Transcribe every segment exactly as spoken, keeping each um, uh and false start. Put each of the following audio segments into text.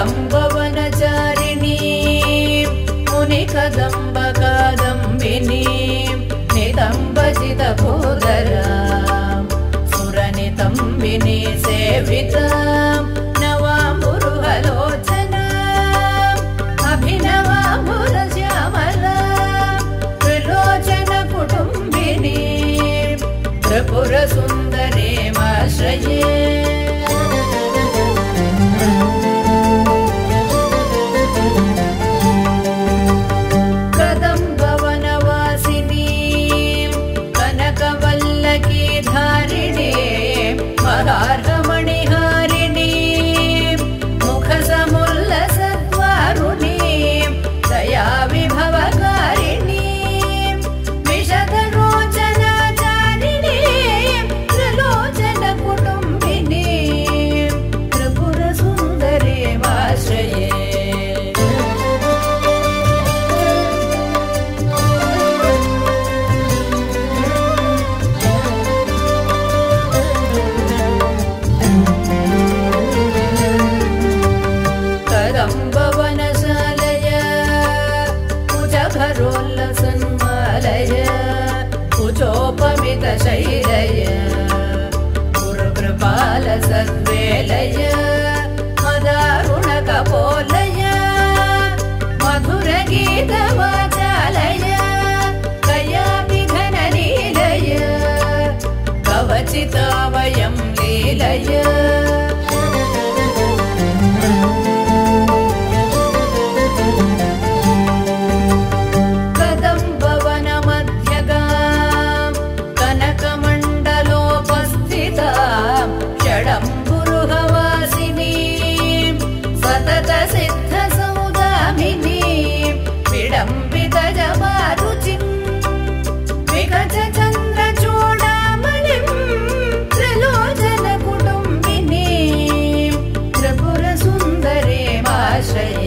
कदम्बवनचारिणी मुनिकदम्ब कादम्बिनी नितम्बजितभूधरा सुरनितम्बिनी सेविता नवाम्बुरुहलोचना अभिनवाम्बुरश्यामला त्रिलोचन कुटुम्बिनी त्रिपुरसुन्दरीमाश्रये मणिहारिणी मुखसमुल्लसद्वारुणी दया विभवकारिणी विशदरोचनाचारिणी त्रिलोचन कुटुम्बिनी त्रिपुरसुन्दरीमाश्रये शैलय गुरुकृपाल सद्वेलय मदारुण कपोलय मधुर गीतवाचालय कयापि घनलीलय कवचिता वयं लीलय षडम्बुरुहवासिनी सतत सिद्ध सौदामिनी विडम्बितजमारुचिं विगत चन्द्रचूडामणिं त्रिलोचन कुटुम्बिनी त्रिपुरसुन्दरीमाश्रये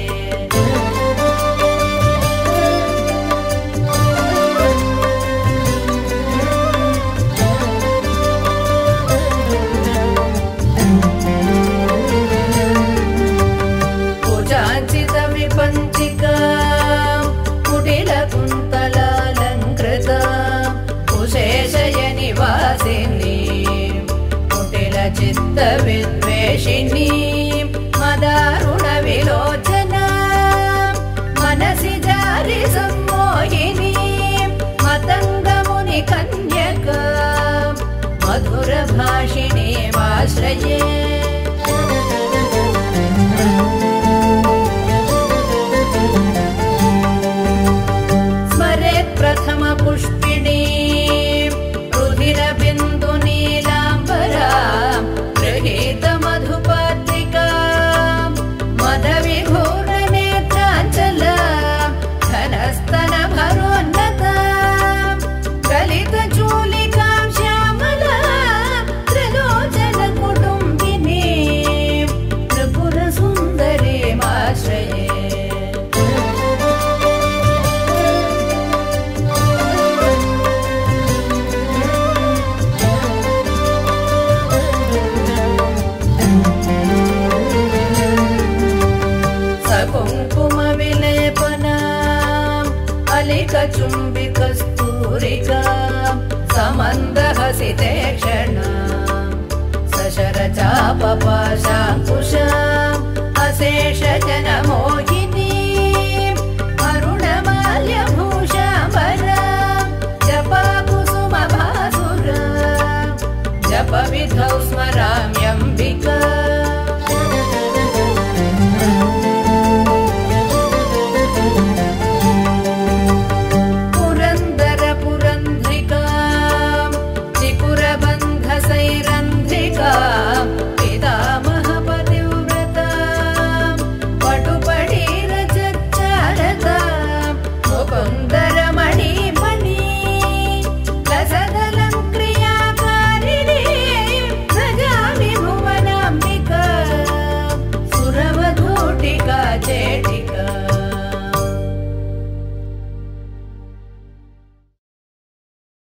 चित्तविद्वेषिणी मदारुण विलोचना मनसि जारि सम्मोहिनी मतङ्गमुनि कन्यका मधुरभाषिणी माश्रये स्मरेत् प्रथमपुष्पिणी रुधिरबिन्दुनीलाम्बरा मधुपात्रिका मदविघूर्णनेत्राञ्चला घनस्तन भरोन्नता गलितचूलिकां श्यामला त्रिलोचन कुटुम्बिनी त्रिपुरसुन्दरीमाश्रये चुम्बिकस्तूरिका समन्दहसिते क्षणा सशरचापपाशाङ्कुशा अशेषजनमो